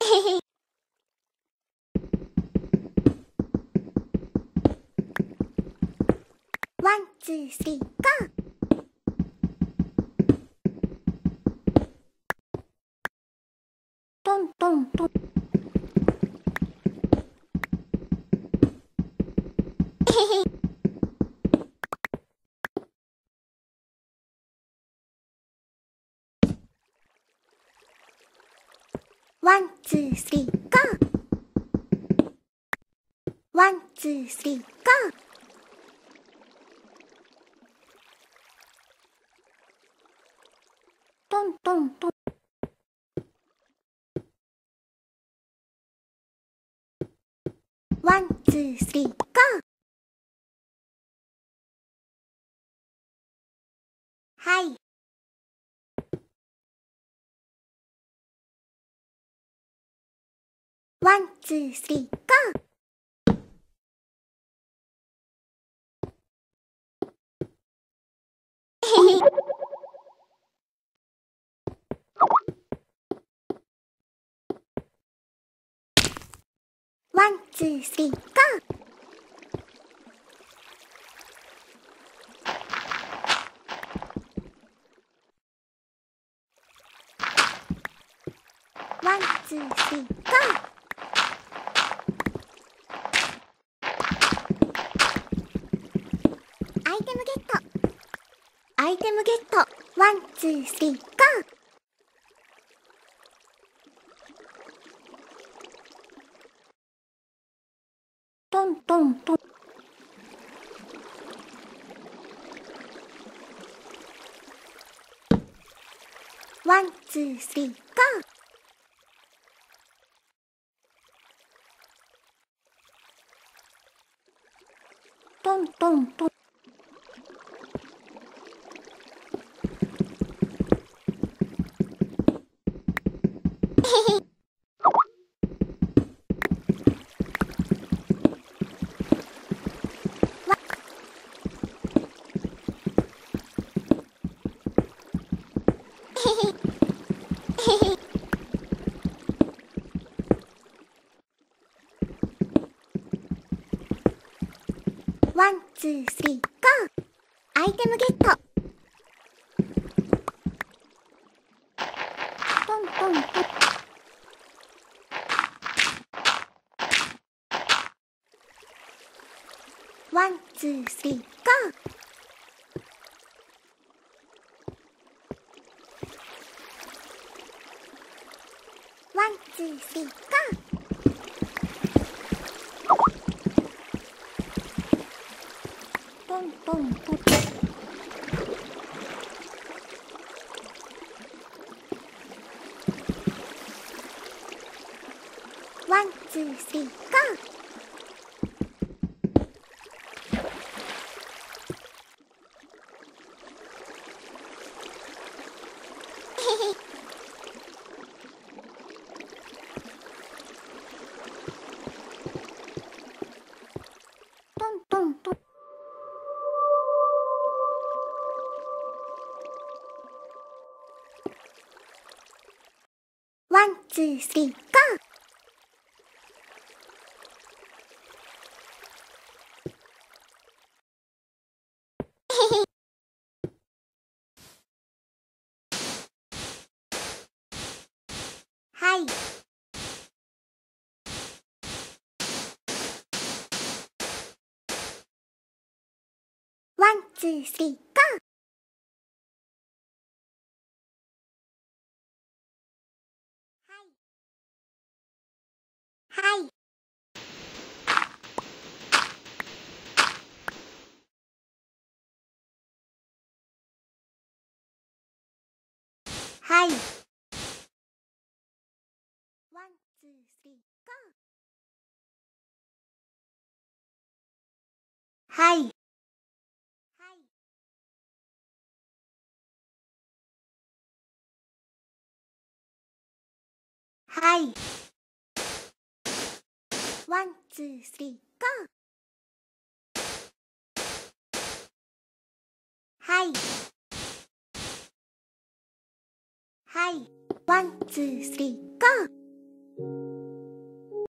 ワン、ツー、スリー、ゴー。トントントン。ワン、ツー、スリー、ゴー。ワン、ツー、スリー、ゴー。トントントン。ワン、ツー、スリー、ゴー。はい。ワン、ツー、スリー、ゴー。ワン、ツー、スリー、ゴー。ワン、ツー、スリー、ゴー。アイテムゲット。アイテムゲット。ワン、ツー、スリー、ゴー。トントントン。ワン、ツー、スリー、ゴー。トントントン。ワン、ツー、スリー、ゴー。アイテムゲット。トントントン。ワン、ツー、スリー、ゴー。ワン、ツー、スリー、ゴー。トントントン。ワン、ツー、スリー、ゴー。トントントン。ワン、ツー、スリー、ゴー。はい。ワン、ツー、スリー、ゴー。はい。はい。ワン、ツー、スリー、ゴー。はい。はい。ワン、ツー、スリー、ゴー。はい。はい。ワン、ツー、スリー、ゴー。